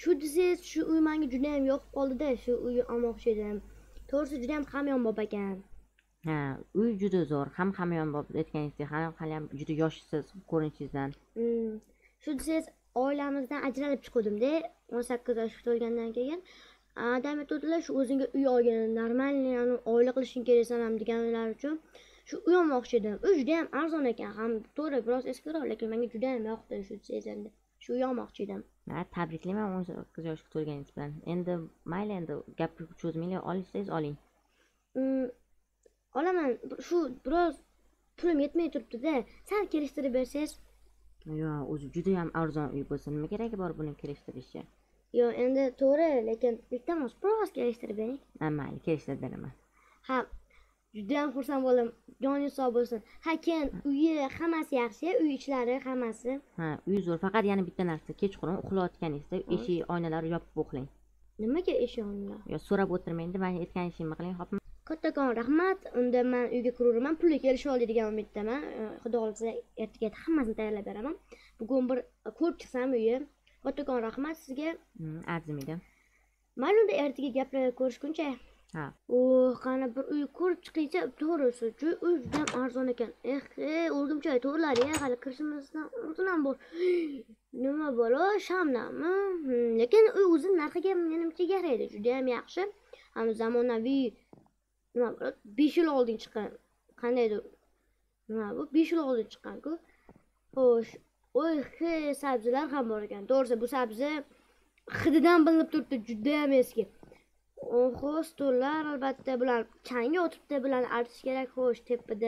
Shu desangiz, shu uy menga juda ham yoqib qoldi-da, shu uyni olmoqchi edim. To'g'risi juda ham hamyonbop ekan. Ha, uy juda zo'r, hamyonbop aytganingizdek, hali ham juda yoshsiz ko'rinishingizdan. Shu desangiz, oilamizdan ajralib chiqdim-da, 18 yoshga to'lgandan keyin. Adam aytdilar, shu o'zingga uy olgin, normalniy, oila qilishing keraksan ham deganlar uchun shu uy olmoqchi edim. Uy juda ham arzon ekan, ham to'g'ri biroz eskiroq, lekin menga juda ham yoqdi shu desangiz endi. Shu uy olmoqchi edim. Ha, tabriklayman 18 yoshga to'lganingiz bilan. Endi mayli, endi gapni cho'zmanglar, olsangiz oling. Olaman, shu biroz pulim yetmay turibdi-da, sal kelishtirib bersangiz. Yo'q, o'zi juda ham arzon uy bo'lsa, nima keragi bor buni kelishtirishga? Yo'q, endi to'g'ri, lekin iltimos biroz kelishtirib bering. Mayli, kelishtirib beraman. Ha, juda ham xursand bo'ldim. Joningiz sog' bo'lsin. Ha, keyin uyi hammasi yaxshi, uy ichlari hammasi. Ha, uy zo'r, faqat yana bitta narsa, kechqurun uxlayotganingizda eshik oynalari yopib uxlang. Nimaga eshik oynalar? Yo, so'rab o'tirmaydi, men aytgan ishimni qiling, xo'pmi? Kattakon rahmat. Unda men uyga kiraveraman, pulga kelishib oldi degan umiddaman. Xudo xolisa ertaga hammasini tayyorlab beraman. Bugun bir ko'rib chiqsam uyni. Kattakon rahmat sizga. Arzimaydi. Mayli, unda ertaga gaplashib ko'rishguncha. Ha. Qani bir uy ko'rib chiqingcha, to'g'risi, uy juda ham arzon ekan. O'rgimchoy to'g'rilari, hali kirishimizdan oldin ham bor. Nima bo'lo, shamnami? Lekin uy o'zi narxiga menimcha yaraydi, juda ham yaxshi. Ham zamonaviy nima bo'lo, 5 yil oldin chiqqan. Qandaydir nima bu? 5 yil oldin chiqqan-ku. Xo'sh, sabzilar ham bor ekan. To'g'risi, bu sabzi hididan bilinib turibdi, juda ham eski. Oho, stollar albatta bular changga o'tiribdi, bularni artish kerak. Xo'sh, tepada.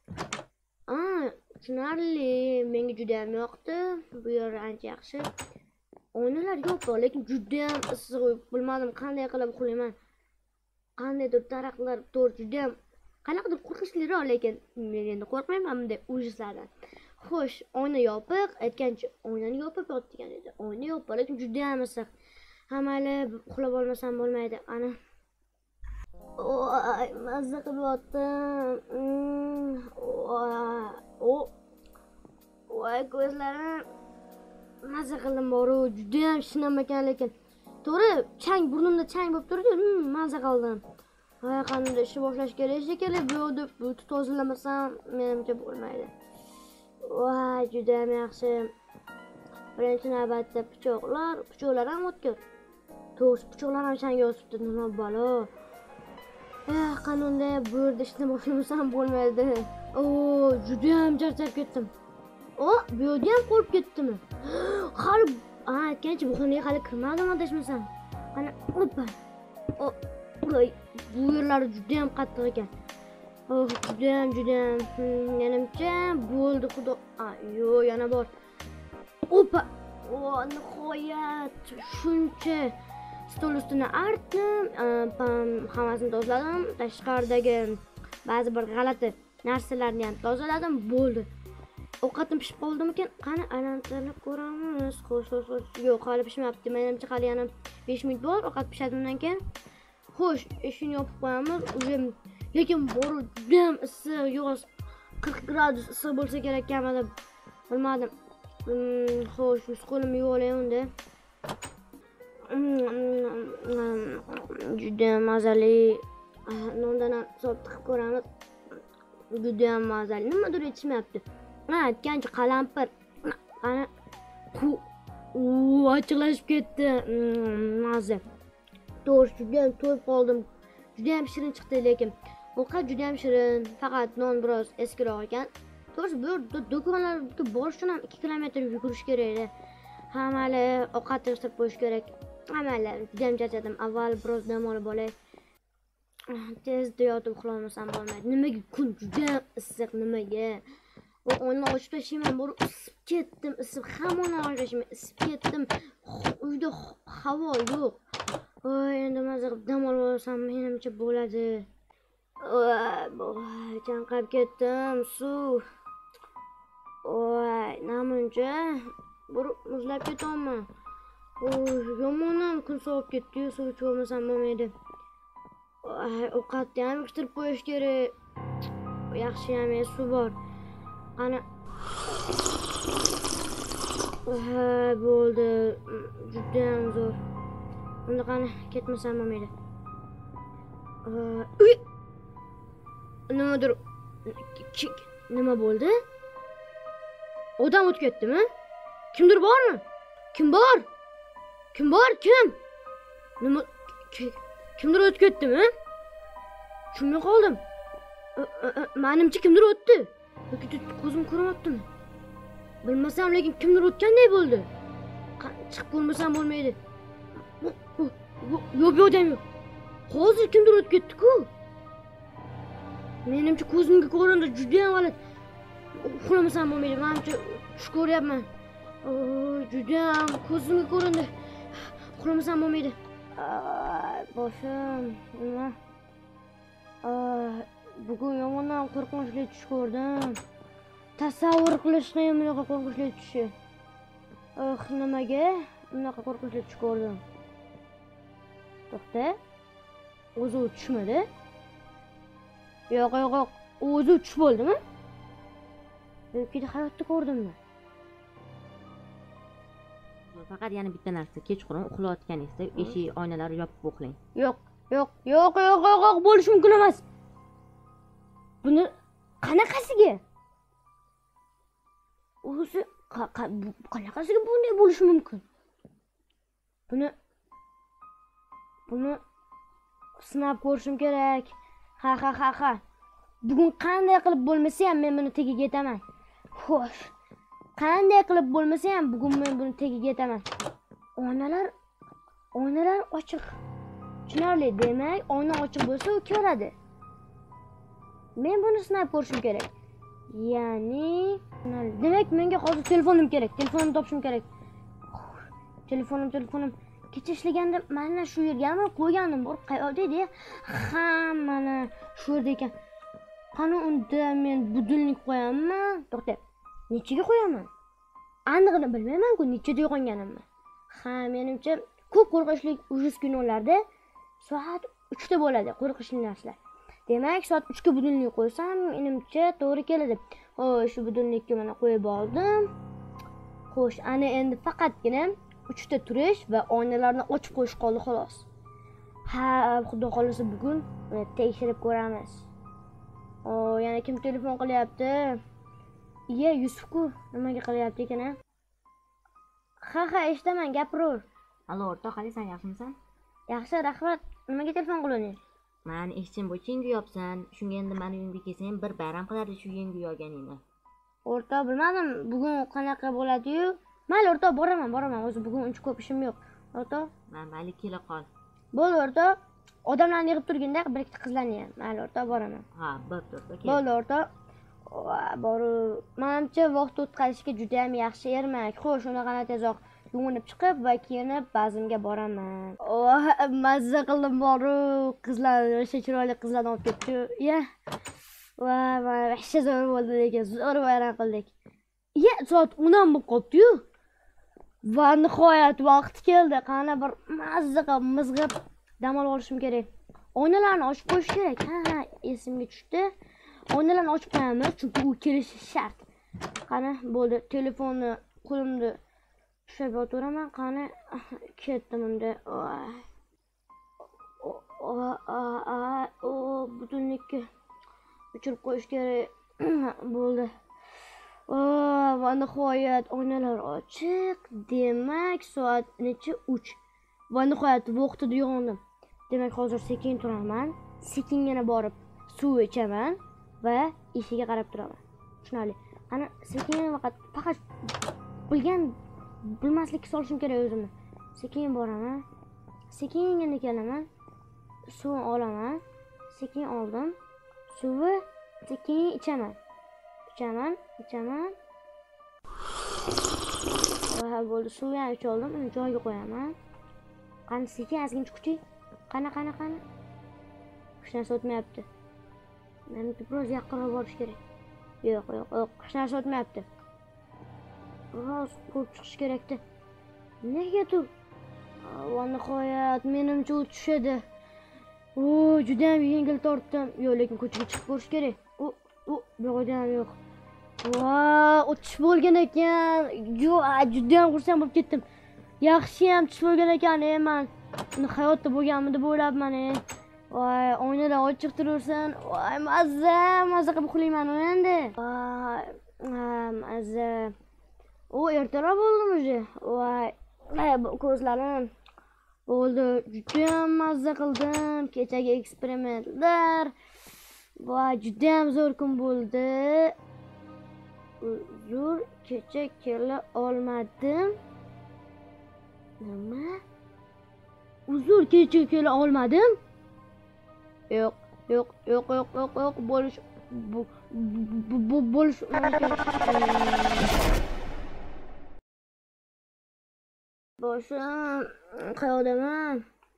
Tushunarli. Menga juda ham yoqdi. Bu yer ancha yaxshi. Oynalar yo'q, lekin juda ham issiq. Bilmadim qanday qilib uxlayman. Qandaydir daraxtlar to'g'ri juda ham qanaqadir qo'rqinchliroq, lekin men endi qo'rqmayman bunday ujizlardan. Xo'sh, oyna yopiq, aytgancha oynani yopib yotgan edi. Oyna yopiq, lekin juda ham issiq. Hamali uxlab olmasam bo'lmaydi. Ana. Voy, mazza qilib yotdim. Voy, ko'zlarim mazza qildim boru, juda ham shinam ekan, lekin to'g'ri, chang burnimda chang bo'lib turdi, mazza qildim. Voy, qanday ish boshlash kerak shekilli, bu yerda butni tozalamasam menimcha bo'lmaydi. Voy, juda ham yaxshi. Birinchi navbatda pichoqlar ham o'tkir. To'g'ri, pichoqlar ham changga o'sibdi, nima balo. Qanunda bu yerda ishni boshlamasam bo'lmaydi. Juda ham charchab ketdim. Bu yerda ham qolib ketdimi? Hali aytgancha bu xonaga hali kirmadim, adashmasam. Qani, oppa. Bu yerlari juda ham qattiq ekan. Juda ham menimcha bo'ldi, xudo. Yo'q, yana bor. Oppa. Nihoyat shuncha stol ustini artdim, hammasini tozaladim, tashqaridagi ba'zi bir g'alati narsalarni ham tozaladim, bo'ldi. Ovqatim pishib qoldimikan? Qani aylantirib ko'ramiz. Xo'sh. Yo'q, hali pishmabdi. Menimcha hali yana 5 minut bor, ovqat pishadi undan keyin. Xo'sh, eshikni yopib qo'yamiz. Lekin boru juda ham issiq, yo'q 40 gradus issiq bo'lsa kerak kamida. Bilmadim. Xo'sh, yuz qo'limni yuvib olay unda. Juda ham mazali. Nondan ham solib tiqib ko'ramiz. Juda ham mazali. Nimadir yetishmayapti. Aytgancha qalampir. Qani. Ochiqlashib ketdi. Mazza. To'g'ri, juda ham to'yib qoldim. Juda ham shirin chiqdi, lekin ovqat juda ham shirin. Faqat non biroz eskiroq ekan. To'g'ri, bu do'konlarga borish uchun ham 2 kilometr yugurish kerak edi. Hamali ovqat yig'ishtirib qo'yish kerak. Hamali juda ham charchadim. Avval biroz dam olib olay. Tezda yotib uxlamasam bo'lmaydi. Nimaga kun juda ham issiq, nimaga? Oyna ochib tashlayman, borib isib ketdim, hamma ochib tashlayman, isib ketdim. Uyda havo yo'q. Endi mazza qilib dam olib olsam menimcha bo'ladi. Chanqab ketdim, suv. Namuncha muzlab ketaman. Yomonam kun sovib ketdi, suv ichib olmasam bo'lmaydi. Ovqatni ham pishirib qo'yish kerak. Yaxshi ham suv bor. Qani. Ha, bo'ldi. Judayam zo'r. Unda qani ketmasam bo'lmaydi. Uy! Nimadir nima bo'ldi? Odam o'tib ketdimi? Kimdir bormi? Kim bor? Kim bor? Kim? Nima kimdir o'tib ketdimi? Tushunmay qoldim. Menimcha kimdir o'tdi. Yoki ko'zim ko'rmayaptimi? Bilmasam, lekin kimdir o'tganday bo'ldi. Chiqib ko'rmasam bo'lmaydi. Yo'q, odam yo'q. Hozir kimdir o'tib ketdi-ku. Menimcha ko'zimga ko'rindi, juda ham g'alati. Uxlamasam bo'lmaydi. Menimcha tush ko'ryapman. Juda ham ko'zimga ko'rindi. Uxlamasam bo'lmaydi. Boshim, nima? Bugun yomondan qo'rqinchli tush ko'rdim. Tasavvur qilishni ham bunaqa qo'rqinchli tushi. Nimaga bunaqa qo'rqinchli tush ko'rdim? To'xta. O'zi tushmadi? Yo'q, o'zi tush bo'ldimi? Yoki hayotda ko'rdimmi? Faqat yana bitta narsa, kechqurun uxlayotganingizda eshik oynalari yopib uxlang. Yo'q, bo'lishi mumkin emas. Buni qanaqasiga? O'zi qanaqasiga bunday bo'lishi mumkin? Buni sinab ko'rishim kerak. Ha. Bugun qanday qilib bo'lmasa ham men buni tagiga yetaman. Xo'sh. Qanday qilib bo'lmasa ham bugun men buni tagiga yetaman. Oynalar ochiq. Tushunarli, demak, oyna ochiq bo'lsa u ko'radi. Men buni sinab ko'rishim kerak. Ya'ni, demak menga hozir telefonim kerak. Telefonimni topishim kerak. Telefonim. Kecha ishlaganda mana shu yerga qo'yganim bor. Qayerda edi? Ha, mana shu yerda ekan. Qani unda men budilnik qo'yaman. To'xta. Nechaga qo'yaman? Aniqini bilmayman-ku, nechada uyg'onganimni. Ha, menimcha ko'p qo'rqinchli ujus kunlarda soat 3 ta bo'ladi, qo'rqinchli narsalar. Demak, soat 3 ga budilnik qo'ysam, menimcha to'g'ri keladi. Xo'sh, shu budilnikni mana qo'yib oldim. Xo'sh, ana endi faqatgina 3 ta turish va oynalarni ochib qo'yish qoldi xolos. Ha, xudo xolasa bugun tekshirib ko'ramiz. Yana kim telefon qilyapti? Iya, Yusufku nimaga qilyapti ekan? Ha, eshitaman, gapiraver. Allo, o'rtoq, qaniysan, yaxshimisan? Yaxshi, rahmat. Nimaga telefon qilyapsan? Men eshitdim, bo'y yengi yopsan. Shunga endi meni uyimga kelsang, bir bayram qilardi shu yengi yopganingni. O'rtoq, bilmadim, bugun qanaqa bo'ladi-yu? Mayli, o'rtoq, boraman. O'zi bugun uncha ko'p ishim yo'q. O'rtoq, Mayli, kela qol. bo'ldi, o'rtoq. Odamlarni yig'ib turganda bir ikkita qizlarni ham. Mayli, o'rtoq, boraman. Ha, bo'pti, o'rtoq. Bo'ldi, o'rtoq. Menimcha vaqt o'tkazishga juda ham yaxshi ermak. Xo'sh, unaqani tezroq yuvinib chiqib va kiyinib bazmga boraman. Mazza qildim boru, qizlar, o'sha chiroyli qizlarni olib ketdi. Ya. Vahsha zo'r bo'ldi lekin, zo'r bayram qildik. Ya, soat 10 ham bo'lib qopti-yu. Va nihoyat vaqt keldi. Qani bir mazza qilib, mizg'ib dam olishim kerak. Oynalarni ochib qo'yish kerak. Ha, esimga tushdi. Oynalarni ochib qo'yamiz, chunki u kelishi shart. Qani, bo'ldi, telefonni qo'limda ushlab o'tiraman. Qani, ketdim unda. Budilnikni o'chirib qo'yish kerak. Bo'ldi. Va nihoyat oynalar ochiq. Demak, soat necha? 3. Va nihoyat vaqtida uyg'ondim. Demak, hozir sekin turaman. Sekingina borib suv ichaman va eshikka qarab turaman. Tushunarli. Qani, sekin faqat bilmaslikka solishim kerak o'zimni. Sekin boraman. Sekingina kelaman. Suv olaman. Sekin oldim. Suvni sekin ichaman. Ichaman. Va bo'ldi, suvni ham ichib oldim. Uni joyiga qo'yaman. Qani, sekin ozgina kuching. Qani. Hech narsa o'tmayapti. Menimcha biroz yaqinroq borish kerak. Yo'q, hech narsa o'tmayapti. Biroz ko'p chiqish kerakdi. Negadir? Va nihoyat menimcha u tushadi. Juda ham yengil tortdim. Yo'q, lekin ko'chaga chiqib ko'rish kerak. Bu yo'q. Voy, tush bo'lgan ekan. Juda ham xursand bo'lib ketdim. Yaxshiyam tush bo'lgan ekan, men uni hayotda bo'lganmi deb o'ylabman. Voy, oynalar ochiq turaversin. Voy, mazza qilib uxlayman endi. Voy, mazza. O, ertalab bo'ldim o'zi. Voy, ko'zlarim bo'ldi. Juda ham mazza qildim. Kechagi eksperimentlar. Voy, juda ham zo'r kun bo'ldi. Uzr, kecha kela olmadim. Nima? Uzr, kecha kela olmadim? Yo'q. Bo'lish boshim qayoqdaman?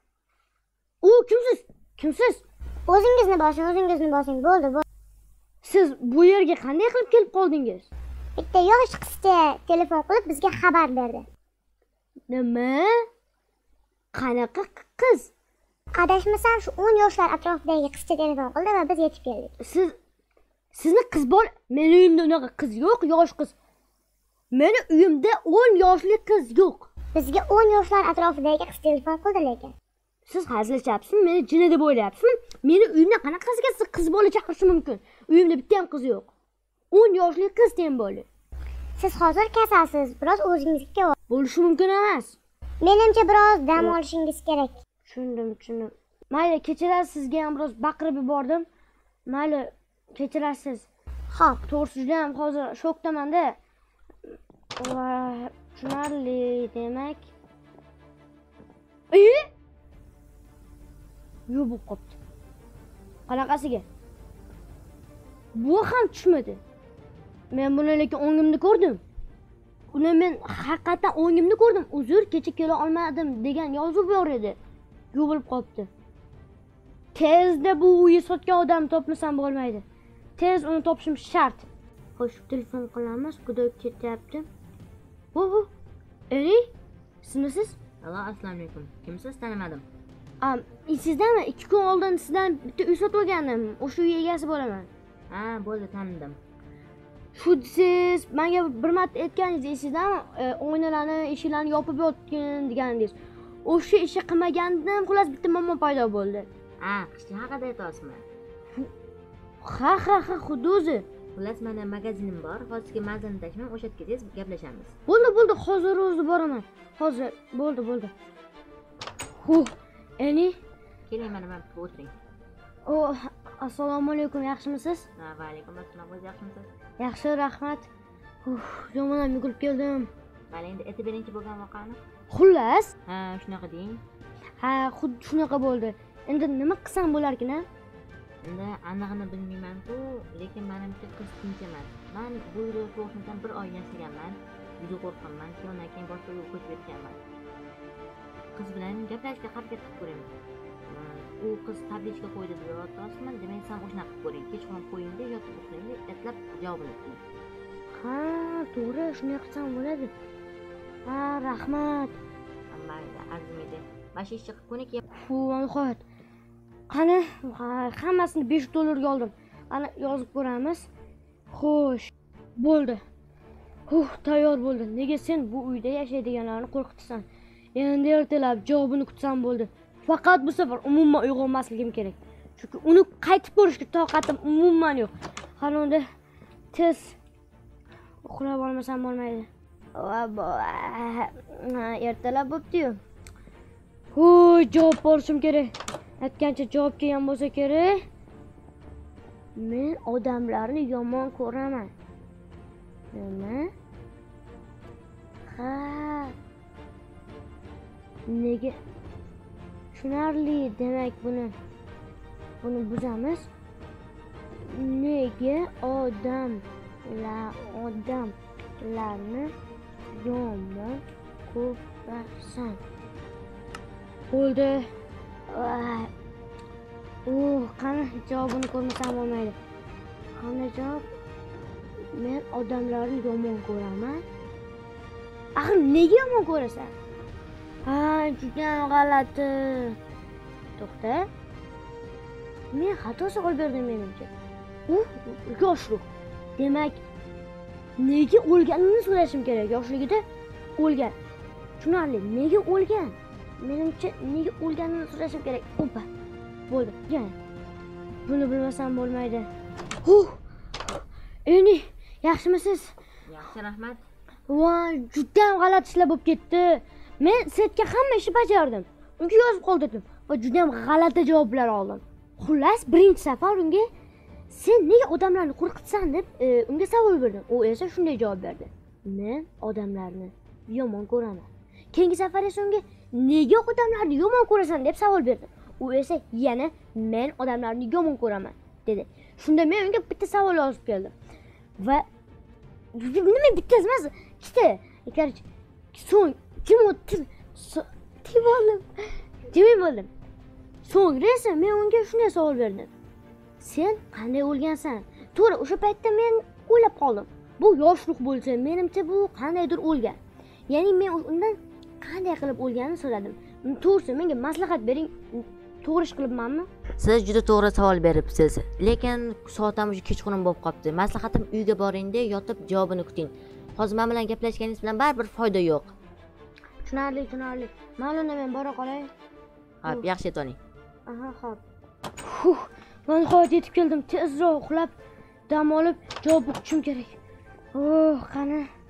Kimsiz? O'zingizni bosing. Bo'ldi. Siz bu yerga qanday qilib kelib qoldingiz? Bitta yosh qizcha telefon qilib bizga xabar berdi. Nima? Qanaqa qiz? Adashmasam shu 10 yoshlar atrofidagi qizcha telefon qildi va biz yetib keldik. Sizni qiz bor? Meni uyimda unaqa qiz yo'q, yosh qiz. Meni uyimda 10 yoshli qiz yo'q. Bizga 10 yoshlar atrofidagi qiz telefon qildi lekin. Siz hazillashyapsizmi? Meni jini deb o'ylayapsizmi? Meni uyimda qanaqa qiz bola chaqirishi mumkin? Uyimda bitta ham qiz yo'q. 10 yoshli qiz tem bo'li. Siz hozir kasalsiz, biroz o'zingizga bo'lishi mumkin emas. Menimcha biroz dam olishingiz kerak. Tushundim. Mayli, kechirasiz, sizga ham biroz baqirib yubordim. Mayli, kechirasiz. Xo'p, to'g'risi juda ham hozir shokdaman-da. Tushunarli, demak. Yo'q bo'lib qopti. Qanaqasiga? Bu ham tushmadi. Men buni lekin o'ngimda ko'rdim. Uni men haqiqatan o'ngimda ko'rdim. Uzr, kecha kela olmadim degan yozuv bor edi. Yo'q bo'lib qopti. Tezda bu uyni sotgan odamni topmasam bo'lmaydi. Tez uni topishim shart. Xo'sh, telefon qilamiz, Xudo ketyapti. Sizmisiz? Allo, assalomu alaykum. Kimsiz, tanimadim. Sizdami? 2 kun oldin sizdan bitta uy sotib olgandim. O'sha uy egasi bo'laman. Ha, bo'ldi, tanidim. Shu siz menga bir marta aytganingiz esizdami? Oynalarni, eshiklarni yopib yotgan deganingiz. O'sha ishni qilmagandim, xullas bitta muammo paydo bo'ldi. Ha, qishchi haqida aytyapsizmi? Ha, xuddi o'zi. Xullas, menda magazinim bor. Hozirgi manzilni tashman, o'sha yerga tez gaplashamiz. Bo'ldi, hozir o'zi boraman. Hozir, bo'ldi. Eni? Keling, mana bu yerga o'tiring. Assalomu alaykum, yaxshimisiz? Va alaykum assalom, o'zingiz yaxshimisiz? Yaxshi, rahmat. Yomon ham yugurib keldim. Mana endi aytib beringchi bo'lgan voqeani. Xullas, Ha, shunaqa deng. ha, xuddi shunaqa bo'ldi. Endi nima qilsam bo'larkin-a? Endi anig'ini bilmayman-ku, lekin menimcha qiz tinch emas. Men bu yerga to'g'ridan 1 oy yashaganman. Juda qo'rqqanman. Undan keyin boshqa uyga ko'chib ketganman. Qiz bilan gaplashishga harakat qilib ko'raman. U qiz tablichka qo'ydi deb yozibman. Demak, ham o'shanaqa qilib ko'ring. Kechqurun qo'yingda yotib uxlaydi, ertalab javobini kuting. Ha, to'g'ri, shunday qilsam bo'ladi. Ha, rahmat. Mayli, arzimaydi. Bashish chiqib ko'nik. Nihoyat. Qani, hammasini $5 oldim. Ana yozib ko'ramiz. Xo'sh, bo'ldi. Tayyor bo'ldi. Nega sen bu uyda yashaydiganlarni qo'rqitasan? Endi ertalab javobini kutsam bo'ldi. Faqat bu safar umuman uyg'onmasligim kerak. Chunki uni qaytib ko'rishga toqatim umuman yo'q. Qani unda tez uxlab olmasam bo'lmaydi. Ertalab bo'pti-yu. Javob berishim kerak. Aytgancha javob kelgan bo'lsa kerak. Men odamlarni yomon ko'raman. Nima? Ha. Nega? Tushunarli, demak buni buzamiz. Nega odamlarni yomon ko'rasan? Bo'ldi. Qani javobini ko'rmasam bo'lmaydi. Qani javob? Men odamlarni yomon ko'raman. Axir nega yomon ko'rasan? Ha, juda g'alati. To'xta. Men xato savol berdim menimcha. U yoshroq. Demak, nega o'lganini so'rashim kerak. Yoshligida o'lgan. Tushunarli. Nega o'lgan? Menimcha nega o'lganini so'rashim kerak. Opa. Bo'ldi. Yana. Buni bilmasam bo'lmaydi. Endi yaxshimisiz? Yaxshi, rahmat. Voy, juda ham g'alati ishlar bo'lib ketdi. Men setga hamma ishni bajardim. Unga yozib qoldirdim va juda ham g'alati javoblar oldim. Xullas, birinchi safar unga sen nega odamlarni qo'rqitsan deb unga savol berdim. U esa shunday javob berdi. Men odamlarni yomon ko'raman. Keyingi safar esa unga nega odamlarni yomon ko'rasan deb savol berdim. U esa yana men odamlarni yomon ko'raman dedi. Shunda men unga bitta savol yozib keldim. Va nima bittasi emas, ikkita. Короче, so'ng Jimmy bo'ldim. So'ngra esa men unga shunday savol berdim. Sen qanday o'lgansan? To'g'ri, o'sha paytda men o'ylab qoldim. Bu yoshlik bo'lsa, menimcha bu qandaydir o'lgan. Ya'ni men undan qanday qilib o'lganini so'radim. To'g'risi, menga maslahat bering. To'g'ri ish qilibmanmi? Siz juda to'g'ri savol beribsiz. Lekin soat ham kechqurun bo'lib qolibdi. Maslahatim uyga boringda, yotib javobini kuting. Hozir men bilan gaplashganingiz bilan baribir foyda yo'q. Tushunarli. Mayli, men bora qolay. Xo'p, yaxshi etoning. Aha, xo'p. Men nihoyat yetib keldim. Tezroq uxlab, dam olib, javob o'qishim kerak. Qani.